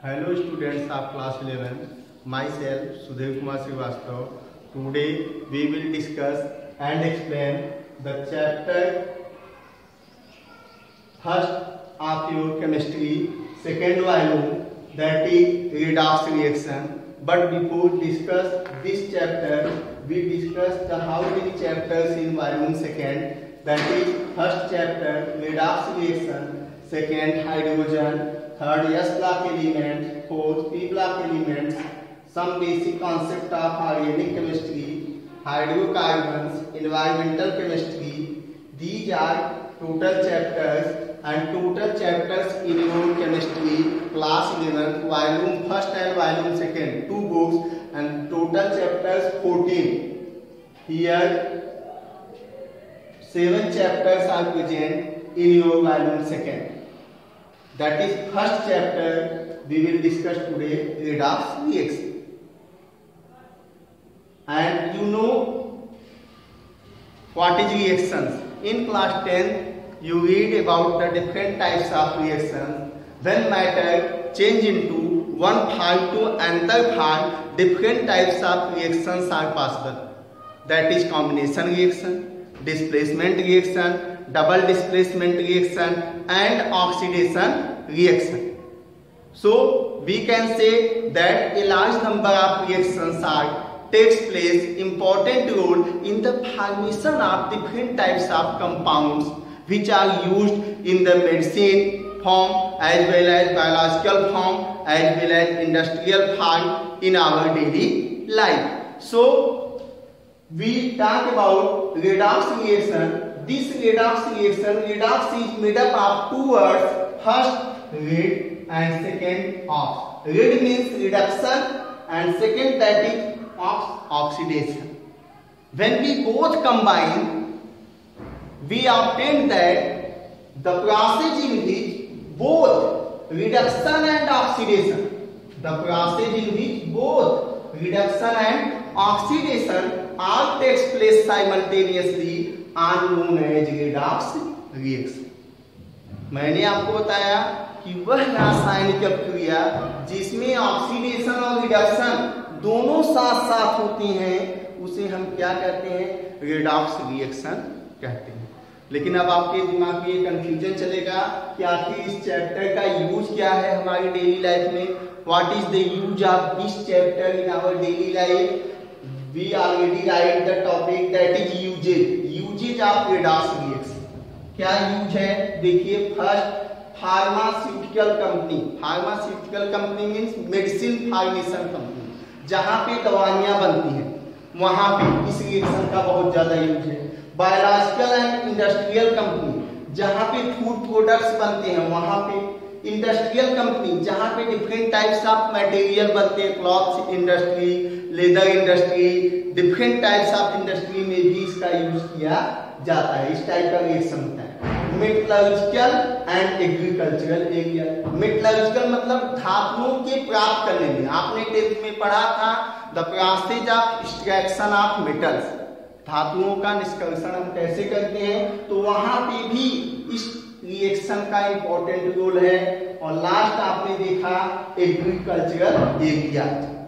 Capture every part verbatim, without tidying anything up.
Hello students of class eleven, myself Sudhir Kumar Srivastava. Today we will discuss and explain the chapter first of your chemistry, second volume, that is redox reaction. But before discuss this chapter, we discuss the how many chapters in volume second, that is first chapter redox reaction, second hydrogen, third S block element, fourth P block elements, some basic concept of organic chemistry, hydrocarbons, environmental chemistry. These are total chapters, and total chapters in your chemistry class eleven, volume first and volume second, two books, and total chapters fourteen. Here seven chapters are present in your volume second. That is first chapter we will discuss today, redox reaction. And you know what is reactions. In class ten you read about the different types of reactions. When matter change into one form to another form, different types of reactions are possible. That is combination reaction, displacement reaction, double displacement reaction, and oxidation reaction. So we can say that a large number of reactions are takes place important role in the formation of different types of compounds which are used in the medicine form as well as biological form as well as industrial form in our daily life. So we talk about redox reaction. This redox reaction, redox is made up of two words. First, red, and second, ox. Red means reduction, and second, that is ox, oxidation. When we both combine, we obtain that the process in which both reduction and oxidation, the process in which both reduction and oxidation all takes place simultaneously are known as redox reaction. मैंने आपको बताया कि वह रासायनिक क्रिया जिसमें oxidation और reduction दोनों साथ साथ होती हैं उसे हम क्या कहते हैं, रेडॉक्स रिएक्शन कहते हैं. लेकिन अब आपके दिमाग में ये कंफ्यूजन चलेगा कि आखिर इस चैप्टर का यूज क्या है हमारी डेली लाइफ में. What is the use of this chapter in our daily life. We already write the topic, that is uses. Uses of redox reaction. क्या यूज है देखिए. First, pharmaceutical company. Pharmaceutical company means medicine formation company, जहां पे दवाइयां बनती हैं वहां पे इस रिएक्शन का बहुत ज्यादा यूज है. बायोलॉजिकल एंड इंडस्ट्रियल कंपनी, जहां पे फूड प्रोडक्ट्स बनते हैं वहां पे. इंडस्ट्रियल कंपनी, जहां पे डिफरेंट टाइप्स ऑफ मटेरियल बनते हैं, clothes industry, leather industry, different types of industry में भी इसका यूज किया जाता है. इस टाइप का रिएक्शन होता है. Metallurgical and agricultural area. Metallurgical मतलब धातुओं के प्राप्त करने में. आपने टेंथ में पढ़ा था the process of extraction of metals, धातुओं का निष्कर्षण हम कैसे करते हैं, तो वहां पे भी इस रिएक्शन का इंपॉर्टेंट रोल है. और लास्ट आपने देखा एग्रीकल्चरल एरिया,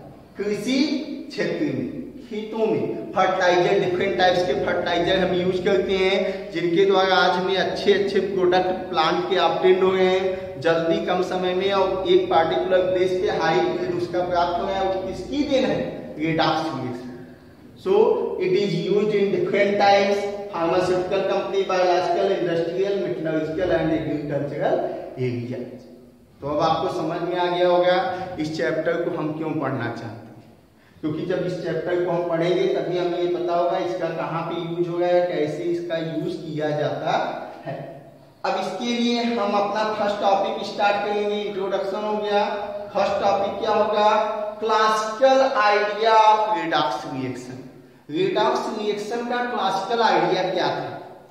कृषि क्षेत्र में, खेतों में फर्टिलाइजर, डिफरेंट टाइप्स के फर्टिलाइजर हम यूज करते हैं जिनके द्वारा आज हमें अच्छे अच्छे प्रोडक्ट प्लांट के ऑब्टेन हो रहे हैं जल्दी कम समय में और एक पार्टिकुलर प्लेस पे हाई यील्ड उसका प्राप्त हो रहा है. वो किसकी देन है, redox reaction. So it is used in different types, pharmaceutical company, biological, industrial, metallurgical and agricultural area. तो अब आपको समझ में आ गया होगा इस चैप्टर को हम क्यों पढ़ना चाहते हैं. क्योंकि जब इस चैप्टर को हम पढ़ेंगे तभी हमें ये पता होगा इसका कहाँ पे यूज हो रहा है, कैसे इसका यूज किया जाता है. अब इसके लिए हम अपना फर्स्ट टॉपिक स्टार्ट करेंगे. इंट्रोडक्शन हो गया. फर्स्ट टॉपिक क्या होगा, classical idea of redox reaction. Redox reaction का क्लासिकल आइडिया क्या था,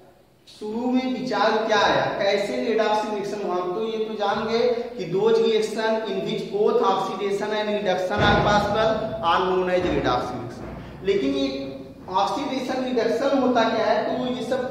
शुरू में विचार क्या आया, कैसे रेडॉक्स रिएक्शन हुआ. हम तो ये तो जान गए कि those reaction in which both oxidation and reduction are possible are known as redox reaction. लेकिन ये ऑक्सीडेशन रिडक्शन होता क्या है, तो ये सब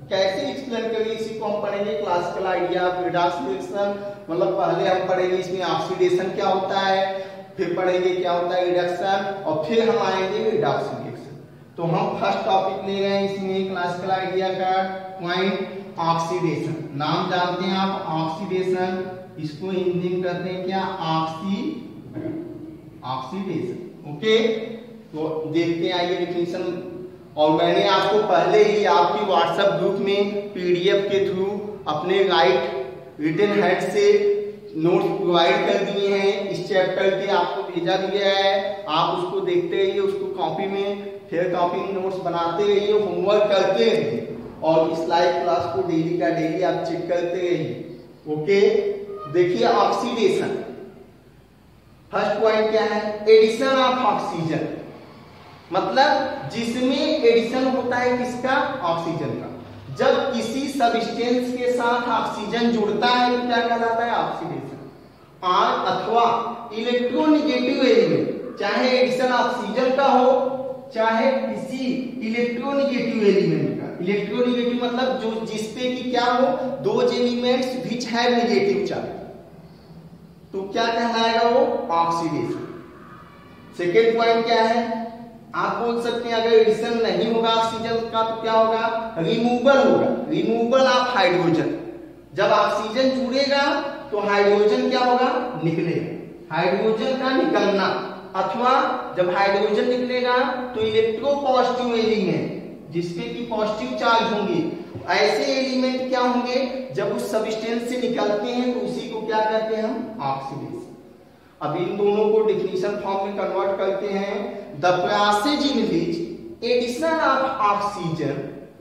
कैसे एक्सप्लेन करेंगे इसी को हम पढ़ेंगे classical idea of redox reaction. मतलब पहले हम पढ़ेंगे इसमें ऑक्सीडेशन क्या होता है, फिर पढ़ेंगे क्या होता है रिडक्शन, और फिर हम आएंगे रिडॉक्स रिएक्शन। तो हम फर्स्ट टॉपिक ले रहे हैं इसमें क्लासिकल आइडिया का पॉइंट ऑक्सीडेशन। नाम जानते हैं आप ऑक्सीडेशन, इसको हिंदी में कहते हैं क्या, ऑक्सी ऑक्सीडेशन। ओके, तो देखते हैं आइए डेफिनेशन। और मैंने आपको पहले ही आपकी व्हाट्सएप ग्रुप में पीडीएफ के थ्रू अपने राइट रिटन हेड से नोट्स प्रोवाइड कर दिए हैं, इस चैप्टर के आपको भेजा गया है। आप उसको देखते रहिए, उसको कॉपी में फिर कॉपी में नोट्स बनाते रहिए, होमवर्क करते रहिए, और इस लाइव क्लास को डेली का डेली आप चेक करते रहिए। ओके, देखिए ऑक्सीडेशन, फर्स्ट पॉइंट क्या है, एडिशन ऑफ ऑक्सीजन। मतलब जिसमें एडिशन होता है किसका, ऑक्सीजन का। जब किसी सबस्टेंस के साथ ऑक्सीजन जुड़ता है तो क्या कहलाता है, ऑक्सीडेशन। और अथवा इलेक्ट्रोनेगेटिव एलिमेंट, चाहे एडिशन ऑक्सीजन का हो चाहे किसी इलेक्ट्रोनेगेटिव एलिमेंट का। इलेक्ट्रोनेगेटिव मतलब जो जिसपे कि क्या हो, दो elements which have negative charge, तो क्या कहलाएगा वो, ऑक्सीडेशन। सेकेंड पॉइंट क्या है, आप बोल सकते हैं अगर एडिशन नहीं होगा ऑक्सीजन का तो क्या होगा, रिमूवल होगा, रिमूवल ऑफ हाइड्रोजन। जब ऑक्सीजन जुड़ेगा तो हाइड्रोजन क्या होगा, निकलेगा, हाइड्रोजन का निकलना। अथवा जब हाइड्रोजन निकलेगा तो इलेक्ट्रो पॉजिटिव एलिमेंट जिसपे की पॉजिटिव चार्ज होंगे, ऐसे एलिमेंट क्या होंगे जब उस सबस्टेंस से निकलते हैं तो उसी को क्या कहते हैं हम, ऑक्सीडेशन। अब इन दोनों को डेफिनेशन फॉर्म में कन्वर्ट करते हैं। The process in which addition of oxygen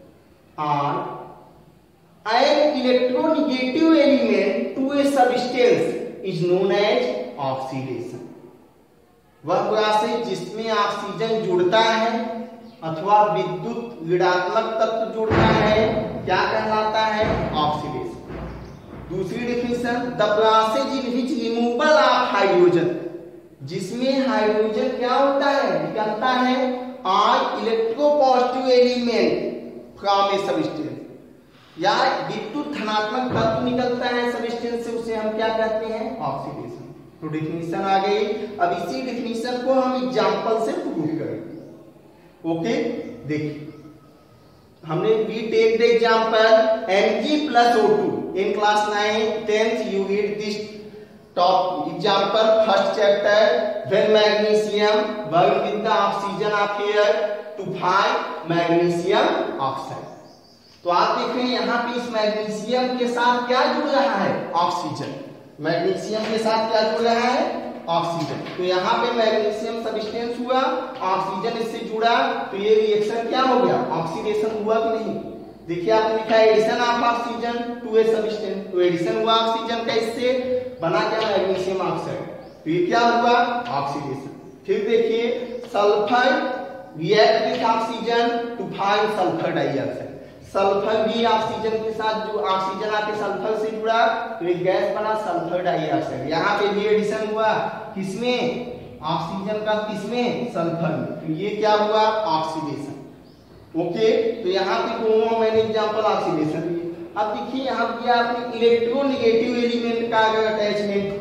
और an electronegative element to a substance is known as oxidation. वह प्रोसेस जिसमें ऑक्सीजन जुड़ता है अथवा विद्युत ऋणात्मक तत्व जुड़ता है क्या कहलाता है, ऑक्सीडेशन। दूसरी definition, the process in which removal of hydrogen, जिसमें हाइड्रोजन क्या होता है, निकलता है, और electropositive element from a substance, या विद्युत धनात्मक तत्व निकलता है सबस्टेंस से, उसे हम क्या कहते हैं, ऑक्सीडेशन। तो डेफिनेशन आ गई। अब इसी डेफिनेशन को हम एग्जांपल से प्रूव करेंगे। ओके, देखिए हमने we take the example Mg plus O two in class nine tenth you read this top example first chapter when magnesium burn with the oxygen of air to find magnesium oxide। तो आप देख रहे हैं यहाँ पे इस magnesium के साथ क्या जुड़ रहा है, ऑक्सीजन। मैग्नीशियम के साथ क्या जुड़ रहा है, ऑक्सीजन। तो यहाँ पे मैग्नीशियम सबस्टेंस हुआ, ऑक्सीजन इससे जुड़ा, तो ये रिएक्शन क्या हो गया, ऑक्सीडेशन हुआ कि नहीं। देखिए आपने लिखा है addition of oxygen to a substance, तो एडिशन हुआ ऑक्सीजन का, इससे बना क्या, मैग्नीशियम ऑक्साइड, तो ये क्या हुआ, ऑक्सीडेशन। फिर देखिए sulphur react with oxygen to find sulphur dioxide. Sulphur भी ऑक्सीजन के साथ जो ऑक्सीजन आके सल्फर से जुड़ा तो एक गैस बना सल्फर डाइऑक्साइड। यहाँ पे भी एडिशन हुआ किसमें, ऑक्सीजन का, किसमें, सल्फर में, तो ये क्या हुआ, ऑक्सीडेशन। ओके, तो यहाँ पे दोनों मैंने एग्जांपल ऑक्सीडेशन दिए। अब देखिए यहाँ दिया आपने इलेक्ट्रोनेगेटिव एलिमेंट का अगर attachment,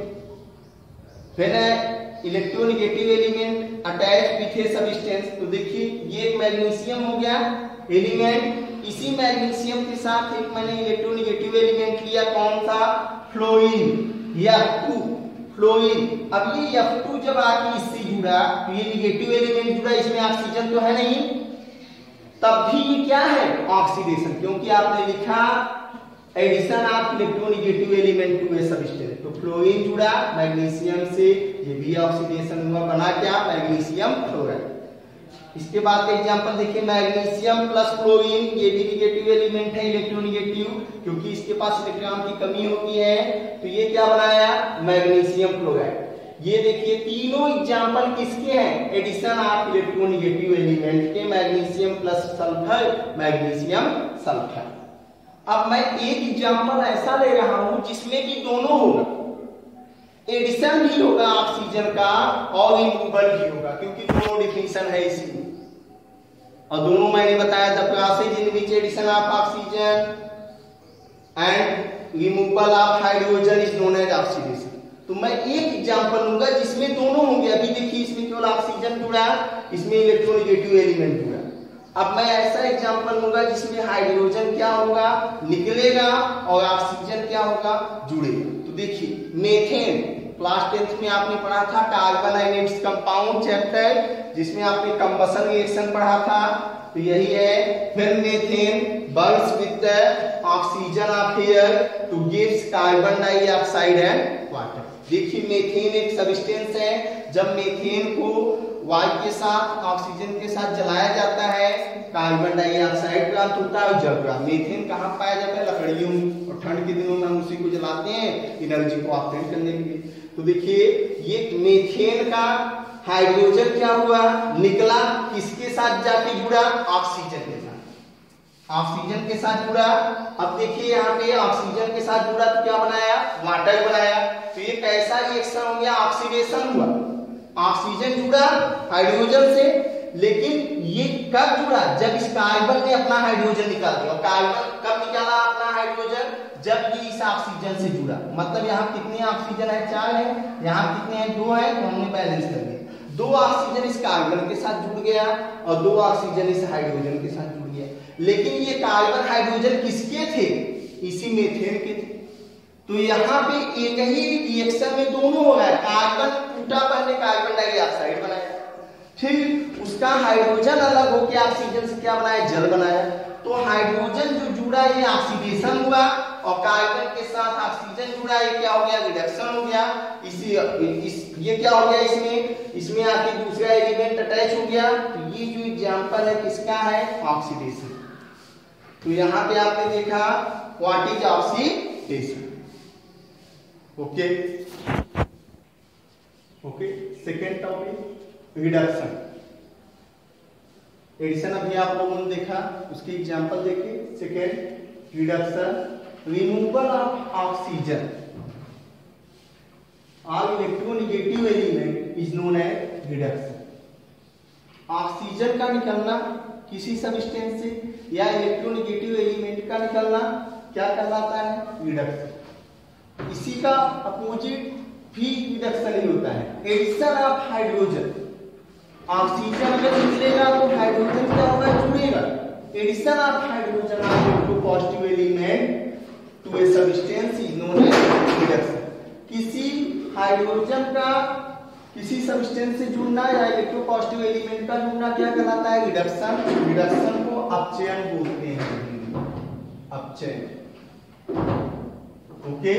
when electronegative element attach with a substance, तो देखिए ये एक मैग्नीशियम हो गया एलिमेंट, इसी मैग्नीशियम के साथ एक मैंने इलेक्ट्रोनेगेटिव एलिमेंट लिया, कौन सा, फ्लोरीन, एफ टू, फ्लोरीन। अब ये एफ टू जब आके इससे जुड़ा तो ये नेगेटिव एलिमेंट जुड़ा, इसमें ऑक्सीजन तो है नहीं, तब भी ये क्या है, ऑक्सीडेशन, क्योंकि आपने लिखा addition of electronegative element to a substance. तो फ्लोरीन जुड़ा मैग्नीशियम से, ये भी ऑक्सीडेशन हुआ, बना क्या, मैग्नीशियम फ्लोराइड। इसके बाद का एग्जांपल देखिए, मैग्नीशियम प्लस फ्लोरीन, ये भी नेगेटिव एलिमेंट है, इलेक्ट्रोनेगेटिव, क्योंकि इसके पास इलेक्ट्रॉन की कमी होती है, तो ये क्या बनाया, मैग्नीशियम फ्लोराइड। ये देखिए तीनों एग्जांपल किसके हैं, एडिशन ऑफ इलेक्ट्रोनेगेटिव एलिमेंट के, magnesium plus sulphur, magnesium sulphur. अब मैं एक एग्जांपल ऐसा ले रहा हूं जिसमें कि दोनों होगा, एडिशन भी होगा ऑक्सीजन का और रिमूवल भी होगा, क्योंकि दोनों डिफिनेशन है इसमें। और दोनों मैंने बताया the process in which addition of oxygen and removal of hydrogen is known as oxidation. तो मैं एक एग्जांपल लूंगा जिसमें दोनों होंगे। अभी देखिए इसमें केवल ऑक्सीजन जुड़ा, इसमें इलेक्ट्रोनेगेटिव एलिमेंट जुड़ा। अब मैं ऐसा एग्जांपल लूंगा जिसमें हाइड्रोजन क्या होगा, निकलेगा, और ऑक्सीजन क्या होगा, जुड़ेगा। तो देखिए मेथेन, क्लास टेंथ में आपने पढ़ा था carbon and its compound chapter, जिसमें आपने कंबशन रिएक्शन पढ़ा था, तो यही है। फिर methane burns with the oxygen of air to gives carbon dioxide and water. देखिए मेथेन एक सब्सटेंस है, जब मेथेन को वायु के साथ ऑक्सीजन के साथ जलाया जाता है, कार्बन डाइऑक्साइड प्राप्त होता है और जल प्राप्त। मेथेन कहाँ पाया जाता है, लकड़ियों में, और ठंड के दिनों में हम उसी को जलाते हैं एनर्जी को ऑब्टेन करने के लिए। तो देखिए ये मेथेन का हाइड्रोजन क्या हुआ, निकला, किसके साथ जाके जुड़ा, ऑक्सीजन के साथ, ऑक्सीजन के साथ जुड़ा। अब देखिए यहाँ पे ऑक्सीजन के साथ जुड़ा तो क्या बनाया, वाटर बनाया। तो ये कैसा रिएक्शन हो गया, ऑक्सीडेशन हुआ। ऑक्सीजन जुड़ा हाइड्रोजन से, लेकिन ये कब जुड़ा, जब इस कार्बन ने अपना हाइड्रोजन निकाल दिया। और कार्बन कब निकाला अपना हाइड्रोजन, जब ये इस ऑक्सीजन से जुड़ा। मतलब यहाँ कितने ऑक्सीजन है, चार है, यहाँ कितने हैं, दो है, तो हमने बैलेंस कर दिया। दो ऑक्सीजन इस कार्बन के साथ जुड़ गया और दो ऑक्सीजन इस हाइड्रोजन के साथ जुड़ गया। लेकिन ये कार्बन हाइड्रोजन किसके थे, इसी मेथेन के थे। तो यहाँ पे एक ही रिएक्शन में दोनों हो रहा है, कार्बन टूटा, पहले कार्बन डाइऑक्साइड बनाया, फिर उसका हाइड्रोजन अलग होकर ऑक्सीजन से क्या बनाया, जल बनाया। तो हाइड्रोजन जो जुड़ा ये ऑक्सीडेशन हुआ, और कार्बन के साथ ऑक्सीजन जुड़ा, ये क्या हो गया, रिडक्शन हो गया। इसी इस ये क्या हो गया, इसमें इसमें आके दूसरा एलिमेंट अटैच हो गया। तो ये जो एग्जांपल है किसका है, ऑक्सीडेशन। तो यहाँ पे आपने देखा what is oxidation. Okay okay second topic reduction. Addition अभी आप लोगों ने देखा, उसके एग्जांपल देखिए। Second reduction, removal of oxygen all electronegative element is known as reduction. Oxygen का निकलना किसी सब्सटेंस से या इलेक्ट्रोनेगेटिव एलिमेंट का निकलना क्या कहलाता है, रिडक्शन। इसी का अपोजिट भी रिडक्शन ही होता है, एडिशन ऑफ हाइड्रोजन। ऑक्सीजन अगर निकलेगा तो हाइड्रोजन क्या होगा, जुड़ेगा। Addition of hydrogen of positive element to a substance is known as reduction. किसी हाइड्रोजन का किसी सब्सटेंस से जुड़ना या इलेक्ट्रोपॉजिटिव एलिमेंट का जुड़ना क्या कहलाता है, रिडक्शन। रिडक्शन को अपचयन बोलते हैं, अपचयन। ओके,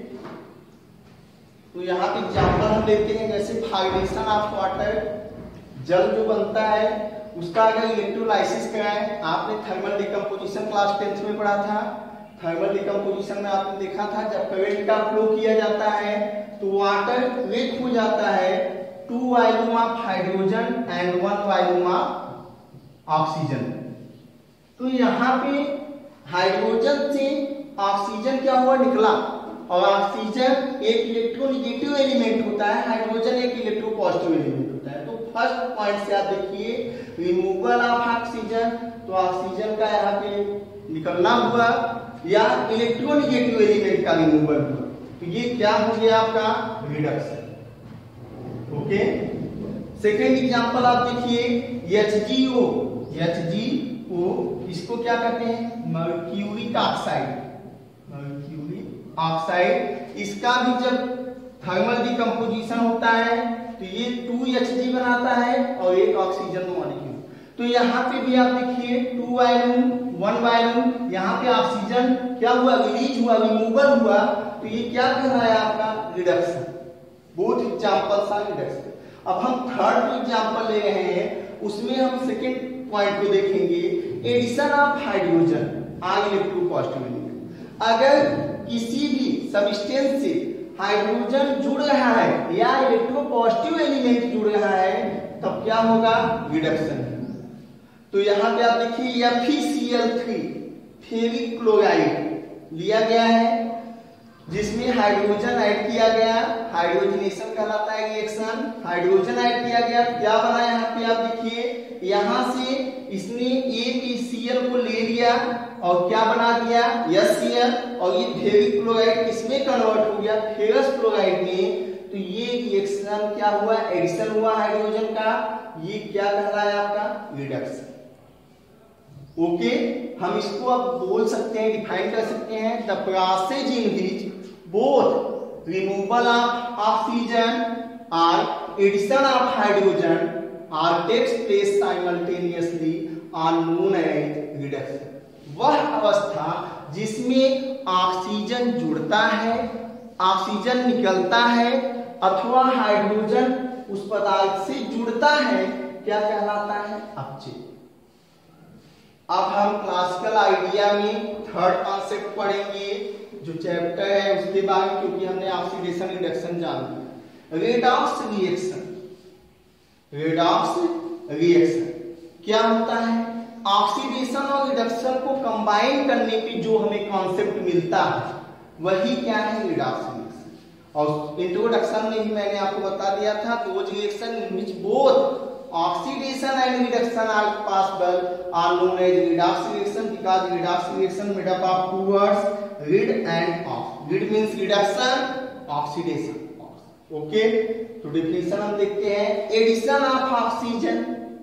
तो यहाँ पे एग्जांपल हम लेते हैं, जैसे फाइब्रेशन ऑफ वाटर, जल जो बनता है उसका अगर इलेक्ट्रोलाइसिस कराएं। आपने थर्मल डिकम्पोजिशन क्लास टेंथ में पढ़ा था। थर्मल डिकम्पोजिशन में आपने देखा था जब करंट का फ्लो किया जाता है तो वाटर ब्रेक हो जाता है, two volume of hydrogen and one volume of oxygen. तो यहाँ पे हाइड्रोजन से ऑक्सीजन क्या हुआ, निकला, और ऑक्सीजन एक इलेक्ट्रोनेगेटिव एलिमेंट होता है, हाइड्रोजन एक इलेक्ट्रोपॉजिटिव एलिमेंट होता है। तो फर्स्ट पॉइंट से आप देखिए रिमूवल ऑफ ऑक्सीजन, तो ऑक्सीजन का यहाँ पे निकलना हुआ या इलेक्ट्रोनेगेटिव एलिमेंट का रिमूवल हुआ, तो ये क्या हो गया आपका, रिडक्शन। ओके, सेकेंड एग्जांपल आप देखिए एच जी ओ। एच जी ओ इसको क्या कहते हैं, मर्क्यूरिक ऑक्साइड, मर्क्यूरिक ऑक्साइड। इसका भी जब थर्मल डिकम्पोजिशन होता है तो ये टू एच जी बनाता है और एक ऑक्सीजन मॉलिक्यूल। तो यहाँ पे भी आप देखिए टू वॉल्यूम वन वॉल्यूम, यहाँ पे ऑक्सीजन क्या हुआ, रिलीज हुआ, रिमूवल हुआ, तो ये क्या कर रहा है आपका, reduction. Both examples are reduction. अब हम थर्ड एग्जांपल ले रहे हैं, उसमें हम सेकेंड पॉइंट को देखेंगे, addition of hydrogen on electropositive element. अगर किसी भी सब्सटेंस से हाइड्रोजन जुड़ रहा है या इलेक्ट्रोपॉजिटिव एलिमेंट जुड़ रहा है तब क्या होगा, रिडक्शन। तो यहाँ पे आप देखिए F E C L three ferric chloride लिया गया है, जिसमें हाइड्रोजन ऐड किया गया, हाइड्रोजनेशन कहलाता है रिएक्शन। हाइड्रोजन ऐड किया गया, क्या बना यहाँ पे आप देखिए यहाँ से इसने ए पी सी एल को ले लिया और क्या बना दिया एस सी एल, और ये फेरिक क्लोराइड किसमें कन्वर्ट हो गया फेरस क्लोराइड में। तो ये रिएक्शन क्या हुआ एडिशन हुआ हाइड्रोजन का, ये क्या कहलाया आपका रिडक्शन। ओके, हम इसको अब बोल सकते हैं डिफाइन कर सकते हैं the process in which both removal of oxygen और addition of hydrogen are takes place simultaneously are known as reduction. वह अवस्था जिसमें ऑक्सीजन जुड़ता है, ऑक्सीजन निकलता है अथवा हाइड्रोजन उस पदार्थ से जुड़ता है, क्या कहलाता है अपचय। अब हम क्लासिकल आइडिया में थर्ड कॉन्सेप्ट पढ़ेंगे जो चैप्टर है उसके बाद, क्योंकि हमने ऑक्सीडेशन रिडक्शन जान लिया। रेडॉक्स रिएक्शन, रेडॉक्स रिएक्शन क्या होता है? ऑक्सीडेशन और रिडक्शन को कंबाइन करने की जो हमें कॉन्सेप्ट मिलता है वही क्या है रेडॉक्स रिएक्शन। और इंट्रोडक्शन में ही मैंने आपको बता दिया था those reaction in which both oxidation and reduction are possible are known as redox reaction because redox reaction made up of two words rid and ox. Rid means reduction, oxidation. Okay, तो definition हम देखते हैं addition of oxygen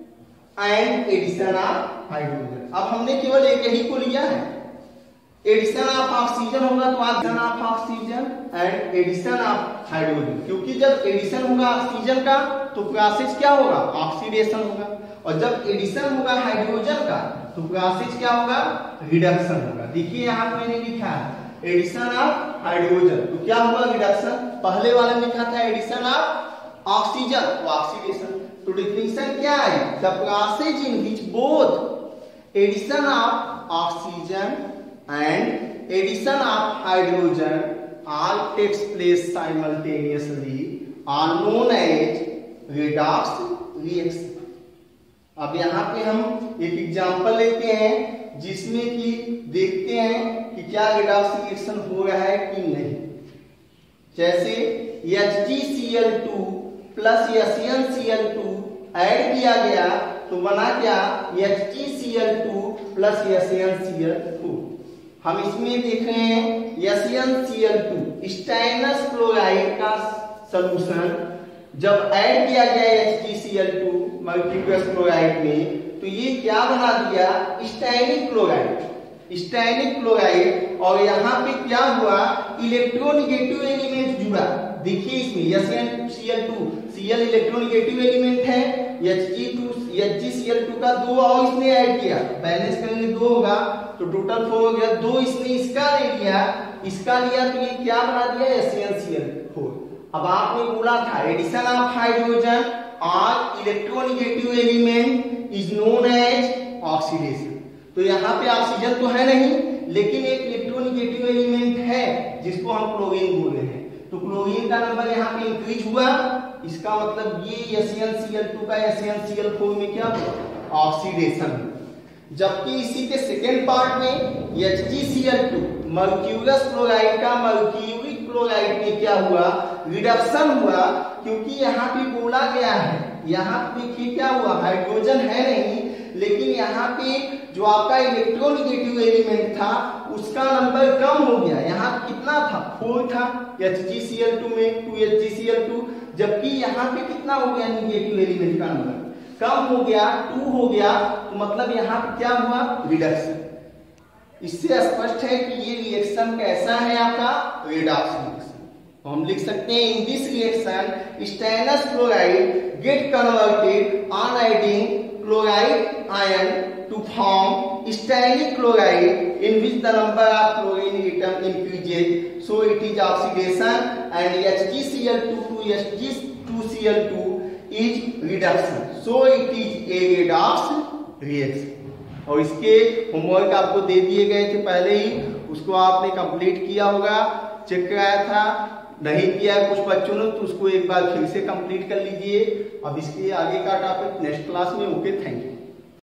and addition of hydrogen। अब हमने केवल एक ही को लिया है, एडिशन ऑफ ऑक्सीजन होगा तो addition of oxygen and addition of hydrogen, क्योंकि जब एडिशन होगा ऑक्सीजन का तो प्रोसेस क्या होगा ऑक्सीडेशन होगा, और जब एडिशन होगा हाइड्रोजन का तो प्रोसेस क्या होगा रिडक्शन होगा। देखिए यहाँ पे मैंने लिखा है एडिशन ऑफ हाइड्रोजन तो क्या होगा रिडक्शन, पहले वाले में लिखा था एडिशन ऑफ ऑक्सीजन तो ऑक्सीडेशन। तो डेफिनेशन क्या है the process in which both addition of oxygen and addition of hydrogen all takes place simultaneously are known as redox reaction। अब यहाँ पे हम एक एग्जांपल लेते हैं जिसमें कि देखते हैं कि क्या redox reaction हो रहा है कि नहीं। जैसे H G C L two plus S N C L two add किया गया तो बना क्या H G C L two plus S N C L two. हम इसमें देख रहे हैं S N C L two stannous chloride का सॉल्यूशन जब ऐड किया गया H G C L two मल्टीक्वस क्लोराइड में तो ये क्या बना दिया स्टैनिक क्लोराइड। स्टैनिक क्लोराइड और यहाँ पे क्या हुआ इलेक्ट्रोनिगेटिव एलिमेंट जुड़ा। देखिए इसमें S N C L two Cl electronegative element है, H G two H G C L two का दो और इसने ऐड किया, बैलेंस करेंगे दो होगा तो टोटल फोर हो गया, दो इसने इसका ले लिया, इसका लिया तो ये क्या बना दिया S N C L four. अब आपने बोला था एडिशन ऑफ हाइड्रोजन और electronegative element is known as oxidation. तो यहाँ पे ऑक्सीजन तो है नहीं लेकिन एक इलेक्ट्रोनिगेटिव एलिमेंट है जिसको हम क्लोरीन बोल रहे हैं, तो क्लोरीन का नंबर यहाँ पे इंक्रीज हुआ, इसका मतलब ये S N C L two का S N C L four में क्या हुआ ऑक्सीडेशन। जबकि इसी के सेकेंड पार्ट में H G C L two mercurous chloride का मर्क्यूरिक क्लोराइड में क्या हुआ रिडक्शन हुआ, क्योंकि यहाँ पे बोला गया है यहाँ पे देखिए क्या हुआ हाइड्रोजन है नहीं लेकिन यहाँ पे जो आपका इलेक्ट्रोनिगेटिव एलिमेंट था उसका नंबर कम हो गया, यहाँ कितना था फोर था H G C L two में two H G C L two, जबकि यहाँ पे कितना हो गया निगेटिव एलिमेंट का नंबर कम हो गया टू हो गया, तो मतलब यहाँ पे क्या हुआ रिडक्शन। इससे स्पष्ट है कि ये रिएक्शन कैसा है आपका रेडॉक्स रिएक्शन। तो हम लिख सकते हैं in this reaction stannous chloride get converted on adding chloride ion to form stanic chloride in which the number of chlorine atom increases, so it is oxidation, and H G C L two to H G two C L two is reduction, so it is a redox reaction। और इसके homework आपको दे दिए गए थे पहले ही, उसको आपने complete किया होगा, चेक कराया था, नहीं किया कुछ बच्चों ने तो उसको एक बार फिर से कंप्लीट कर लीजिए। अब इसके आगे का टॉपिक नेक्स्ट क्लास में। Okay, thank you.